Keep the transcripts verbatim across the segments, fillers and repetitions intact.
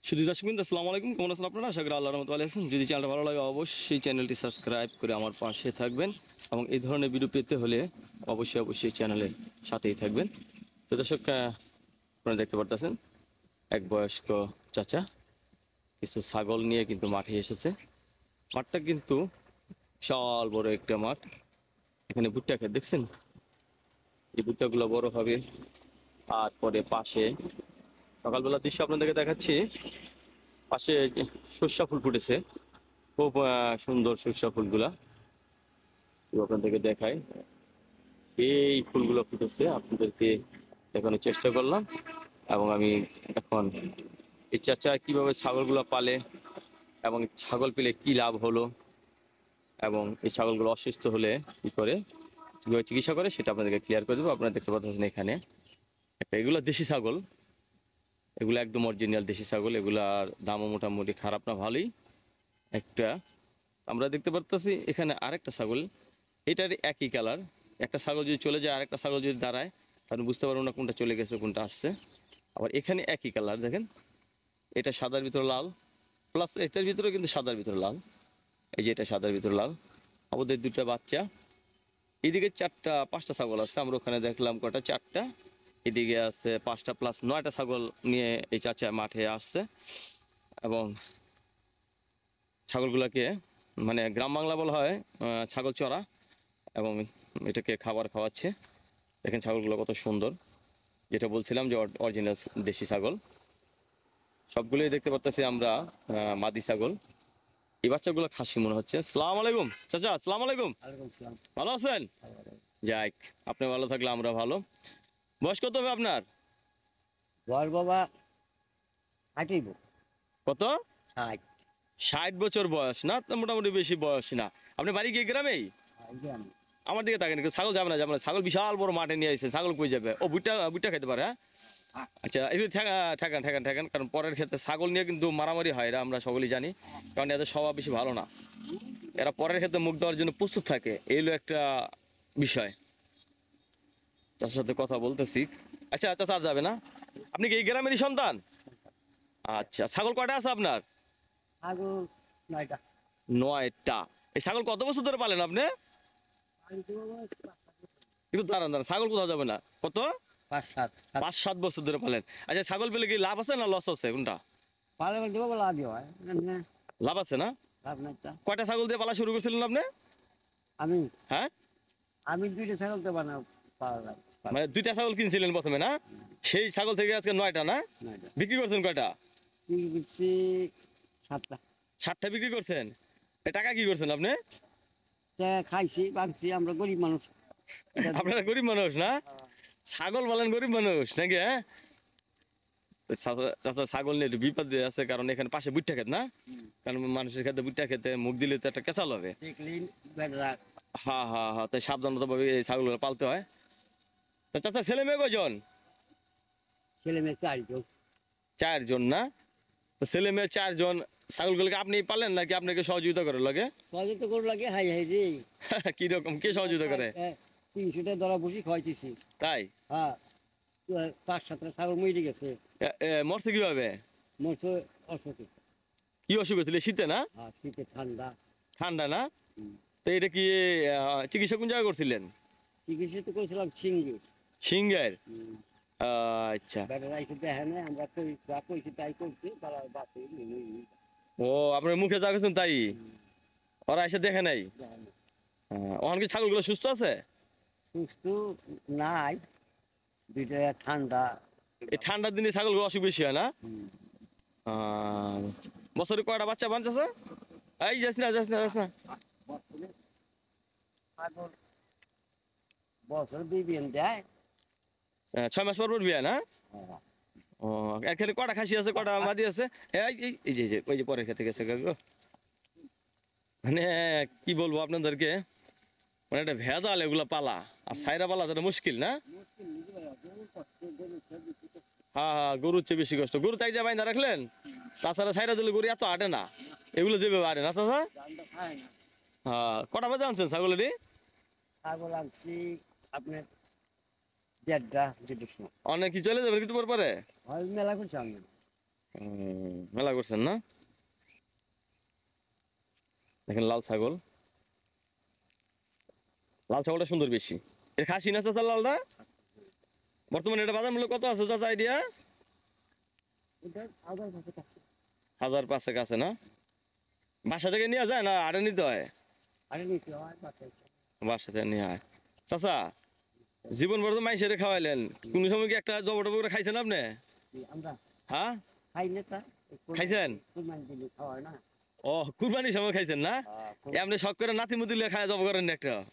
শুধু দর্শক বিন্দু আসসালামু আলাইকুম, কেমন আছেন আপনারা? আশা করি আল্লাহর রহমতে ভালো আছেন। যদি চ্যানেলটা ভালো লাগে অবশ্যই চ্যানেলটি সাবস্ক্রাইব করে আমার পাশে থাকবেন এবং এই ধরনের ভিডিও পেতে হলে অবশ্যই অবশ্যই চ্যানেলের সাথেই থাকবেন। তো দর্শক, আহ, আপনারা দেখতে পারতেছেন এক বয়স্ক চাচা কিছু ছাগল নিয়ে কিন্তু মাঠে এসেছে। মাঠটা কিন্তু বিশাল বড় একটা মাঠ। এখানে ভুট্টা ক্ষেত দেখছেন, এই ভুট্টাগুলো বড় হবে। আর পরে পাশে সকালবেলা দৃশ্য আপনাদেরকে দেখাচ্ছি, পাশে সর্ষা ফুল ফুটেছে, খুব আহ, সুন্দর সর্ষা ফুলগুলা ওখান থেকে দেখায়। এই ফুলগুলো ফুটেছে আপনাদেরকে দেখানোর চেষ্টা করলাম। এবং আমি এখন এই চাচা কিভাবে ছাগলগুলো পালে এবং ছাগল পেলে কি লাভ হলো এবং এই ছাগলগুলো অসুস্থ হলে কি করে কিভাবে চিকিৎসা করে সেটা আপনাদেরকে ক্লিয়ার করে দেবো। আপনারা দেখতে পাচ্ছেন এখানে একটা, এগুলো দেশি ছাগল, এগুলো একদম অরিজিনাল দেশি ছাগল। এগুলার দামও মোটামুটি খারাপ না, ভালোই একটা। আমরা দেখতে পারতেছি এখানে আরেকটা ছাগল, এটার একই কালার। একটা ছাগল যদি চলে যায় আরেকটা ছাগল যদি দাঁড়ায় তাহলে বুঝতে পারবো না কোনটা চলে গেছে কোনটা আসছে। আবার এখানে একই কালার দেখেন, এটা সাদার ভিতরে লাল, প্লাস এটার ভিতরে কিন্তু সাদার ভিতরে লাল। এই যে এটা সাদার ভিতরে লাল। আমাদের দুটা বাচ্চা, এদিকে চারটা পাঁচটা ছাগল আছে, আমরা ওখানে দেখলাম কটা, চারটা। এদিকে আছে পাঁচটা প্লাস নয়টা ছাগল নিয়ে এই চাচা মাঠে আসছে এবং ছাগলগুলোকে, মানে গ্রাম বাংলা বলা হয় আহ, ছাগল চড়া, এবং এটাকে খাবার খাওয়াচ্ছে। দেখেন ছাগলগুলো কত সুন্দর, যেটা বলছিলাম যে অরিজিনাল দেশি ছাগল। সবগুলোই দেখতে পারতেছি আমরা আহ, মাদি ছাগল। এই বাচ্চাগুলো খাসি মনে হচ্ছে। সালাম আলাইকুম চাচা, সালাম আলাইকুম। ভালো আছেন? যাক, আপনি ভালো থাকলে আমরা ভালো। বয়স কত হবে আপনার? বর বাবা হাঁটিব কত? ষাট। ষাট বছর বয়স না, তো মোটামুটি বেশি বয়স না। আপনি বাড়ি গিয়ে গ্রামেই? গ্রাম আমার দিকে থাকেন, ছাগল যাবে না, যাবে না। ছাগল বিশাল বড় মাঠে নিয়ে আসছে, ছাগল কই যাবে? ও বুটটা বুটটা খেতে পারে। হ্যাঁ, আচ্ছা, এই ঠেকান ঠেকান ঠেকান, কারণ পরের ক্ষেত্রে ছাগল নিয়ে কিন্তু মারামারি হয়, এটা আমরা সকলেই জানি। কারণ এদের স্বভাব বেশি ভালো না, এরা পরের ক্ষেত্রে মুখ দেওয়ার জন্য প্রস্তুত থাকে। এই হলো একটা বিষয়। চাচার সাথে কথা বলতেছি। আচ্ছা আচ্ছা, স্যার যাবে না? আপনি কি এই গ্রামেরই সন্তান? আচ্ছা, ছাগল কয়টা আছে আপনার? আগু নয়টা। নয়টা। এই ছাগল কত বছর ধরে পালেন আপনি? একটু দাঁড়ান দাঁড়ান, ছাগল কোথাও যাবে না। কত? পাঁচ সাত সাত পাঁচ সাত বছর ধরে পালেন। আচ্ছা, ছাগল পেলে কি লাভ আছে না লস আছে, কোনটা? পালে বলতে বাবা লাভই হয় না, লাভ আছে না? লাভ নাই তা। কয়টা ছাগল দিয়ে পালা শুরু করছিলেন আপনি? আমি হ্যাঁ, আমি দুইটা ছাগল তো বানাও পারলাম মানে দুইটা ছাগল কিনছিলেন প্রথমে না? সেই ছাগল থেকে আজকে নয়টা না? নয়টা। বিক্রি করছেন কয়টা? তিন বেশি সাতটা। ষাটটা বিক্রি করছেন। এ টাকা কি করছেন আপনি? তা খাইছি বাংছি, আমরা গরিব মানুষ। আপনারা গরিব মানুষ না? ছাগল বলেন গরিব মানুষ নাকি? হ্যাঁ, তো চাচা- চাচা ছাগল নিয়ে একটু বিপদ আছে, কারণ এখানে পাশে বুট্টা খেত না, কারণ মানুষের খেতে বুট্টা খেতে মুখ দিলে তো একটা কেঁচাল হবে। দেখলি বেড়া হ্যাঁ হ্যাঁ হ্যাঁ, তাই সাবধানতা ভাবে এই ছাগলগুলো পালতে হয়। তা চাচা ছেলে মেয়ে কয়জন? ছেলে মেয়ে চারজন। চারজন না? তো ছেলে মেয়ে চারজন, ছাগলগুলোকে আপনি পালেন নাকি আপনাকে সহযোগিতা করে লাগে? কত তো করে লাগে, হাই হাই রে। কি রকম, কে সহযোগিতা করে? তিনশোটা ধরা বসি খাইতেছি। তাই? হ্যাঁ, পাঁচ সাতটা ছাগল মরে গেছে। এ- এ, মরছে কিভাবে? মরছে অসুখ। কি অসুখ হয়েছিল শীতে না? আর শীতে ঠান্ডা। ঠান্ডা না? হুম। তো এটা কি আহ, চিকিৎসা কোন জায়গায় করছিলেন? চিকিৎসা তো করেছিলাম সিঙ্গি। সিংহের? আচ্ছা। বেটারা এসে দেখে না, আমরা কই যা কইছি তাই করছি, তারা বাসে নিয়ে নিয়ে ও, আপনার মুখে যা গেছেন তাই? ওরা এসে দেখে নাই? যায় না। আহ, ওখানে কি ছাগলগুলো সুস্থ আছে? সুস্থ নাই, দুইটা ঠান্ডা। এই ঠান্ডার দিনে ছাগলগুলো অসুখ বেশি হয় না? হুম। আহ, বছরে কয়টা বাচ্চা বানতেছে? এই যাস না যাস না যাস না। বছরে ছাগল বছর দুই বিয়ান দেয়। আহ, ছয় মাস পর পর বিয়া না? হ্যাঁ। ও, এখানে কটা খাসি আছে কটা মাদি আছে? এই এই এই যে এই যে, ওই যে পরের খেতে গেছে কাকু। মানে কি বলবো আপনাদেরকে, মানে একটা ভেজাল এগুলা পালা, আর সাইরা পালা তো মুশকিল না? মুশকিল নিজে গরু কষ্ট, গরু ছেড়ে দিতে কষ্ট। হ্যাঁ হ্যাঁ, গরুর চেয়ে বেশি কষ্ট। গরু তাই যা বাইন্দা রাখলেন, তাছাড়া সাইরা দিলে গরু এত আটে না, এগুলো দেবে আটে না চাচা? জানটা খায় না। হ্যাঁ, কটা বাজে আনছেন ছাগলেরই? ছাগল আনছি আপনার দেড়টা দুটোর সময়। অনেক কি চলে যাবেন কিন্তু পর পরে? হয় মেলা করছি আমি। হুম। মেলা করছেন না? দেখেন লাল ছাগল, লাল ছাগলটা সুন্দর বেশি। এর খাসি না চাচা লালটা? বর্তমানে এটা বাজার মূল্য কত আছে চাচা আইডিয়া? এটা আবার ভাবে কাছে হাজার পাঁচেক আছে না? বাসা থেকে নিয়ে যায় না আড়ে নিতে হয়? আরে নিচে হয় বাতাস বাসা থেকে নিয়ে হয়। চাচা জীবন ভর তো মাইসেরে খাওয়াইলেন, কোন সময় কি একটা জবর টবর করে খাইছেন আপনি? আমরা হ্যাঁ খাই না তা খাইছেন? কুরবানি দিলে খাওয়া হয় না ও কুরবানির সময় খাইছেন না? হ্যাঁ এমনি শখ করে নাতি মুতি খায় জব করেন না একটা?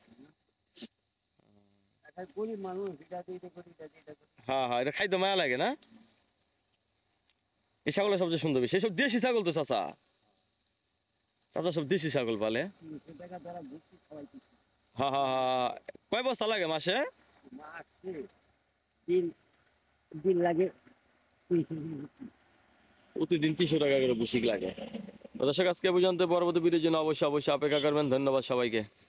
একটা গরিব মানুষ এটা দিয়ে এটা করি এটা দিয়ে এটা করি হ্যাঁ হ্যাঁ, এটা খাইতে মায়া লাগে না? এই ছাগলটা সবচেয়ে সুন্দর বেশি, সব দেশি ছাগল তো চাচা। চাচা সব দেশি ছাগল পালে। তিনশো টাকা দ্বারা ভর্তি খাওয়াইছি হ্যাঁ হ্যাঁ হ্যাঁ, কয় বস্তা লাগে মাসে? মাসে দিন দিন লাগে তিনশো দিন প্রতিদিন তিনশো টাকা করে বুসিক লাগে। তো দর্শক আজকে পর্যন্ত, পরবর্তী ভিডিওর জন্য অবশ্যই অবশ্যই অপেক্ষা করবেন। ধন্যবাদ সবাইকে।